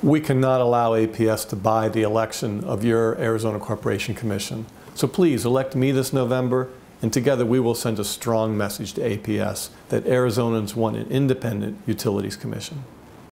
We cannot allow APS to buy the election of your Arizona Corporation Commission. So please elect me this November, and together we will send a strong message to APS that Arizonans want an independent utilities commission.